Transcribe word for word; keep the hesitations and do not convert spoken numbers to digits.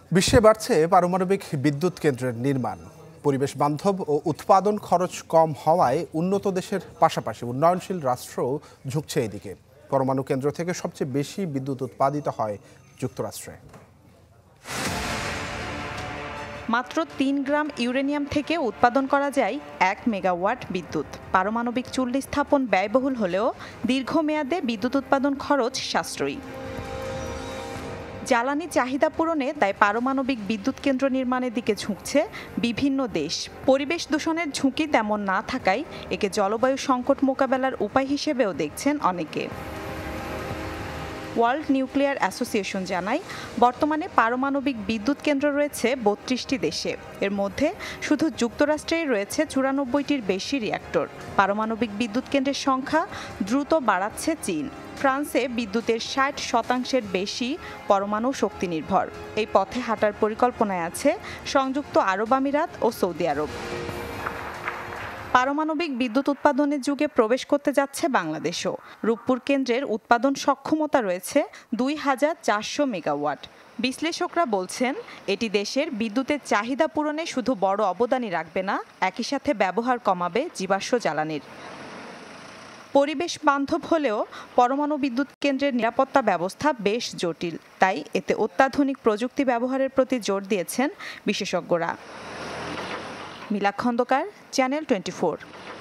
বিশ্বে বাড়ছে পারমাণবিক বিদ্যুৎ কেন্দ্রের নির্মাণ। পরিবেশ বান্ধব ও উৎপাদন খরচ কম হওয়ায় উন্নত দেশের পাশাপাশি উন্নয়নশীল রাষ্ট্রও ঝুঁকছে এদিকে। পরমাণু কেন্দ্র থেকে সবচেয়ে বেশি বিদ্যুৎ উৎপাদিত হয় যুক্তরাষ্ট্রে। মাত্র তিন গ্রাম ইউরেনিয়াম থেকে উৎপাদন করা যায় এক মেগাওয়াট বিদ্যুৎ। পারমাণবিক চুল্লি স্থাপন ব্যয়বহুল হলেও দীর্ঘমেয়াদে বিদ্যুৎ উৎপাদন খরচ সাশ্রয়ী। জ্বালানি চাহিদা পূরণে তাই পারমাণবিক বিদ্যুৎ কেন্দ্র নির্মাণের দিকে ঝুঁকছে বিভিন্ন দেশ। পরিবেশ দূষণের ঝুঁকি তেমন না থাকায় একে জলবায়ু সংকট মোকাবেলার উপায় হিসেবেও দেখছেন অনেকে। ওয়ার্ল্ড নিউক্লিয়ার অ্যাসোসিয়েশন জানায়, বর্তমানে পারমাণবিক বিদ্যুৎ কেন্দ্র রয়েছে বত্রিশটি দেশে। এর মধ্যে শুধু যুক্তরাষ্ট্রেই রয়েছে চুরানব্বইটির বেশি রিঅ্যাক্টর। পারমাণবিক বিদ্যুৎ কেন্দ্রের সংখ্যা দ্রুত বাড়াচ্ছে চীন। ফ্রান্সে বিদ্যুতের ষাট শতাংশের বেশি পরমাণু শক্তি নির্ভর। এই পথে হাঁটার পরিকল্পনায় আছে সংযুক্ত আরব আমিরাত ও সৌদি আরব। পারমাণবিক বিদ্যুৎ উৎপাদনের যুগে প্রবেশ করতে যাচ্ছে বাংলাদেশও। রূপপুর কেন্দ্রের উৎপাদন সক্ষমতা রয়েছে দুই হাজার চারশো মেগাওয়াট। বিশ্লেষকরা বলছেন, এটি দেশের বিদ্যুতের চাহিদা পূরণে শুধু বড় অবদানই রাখবে না, একই সাথে ব্যবহার কমাবে জীবাশ্ম জ্বালানির। পরিবেশ বান্ধব হলেও পরমাণু বিদ্যুৎ কেন্দ্রের নিরাপত্তা ব্যবস্থা বেশ জটিল। তাই এতে অত্যাধুনিক প্রযুক্তি ব্যবহারের প্রতি জোর দিয়েছেন বিশেষজ্ঞরা। Mila Khandakar, channel twenty four.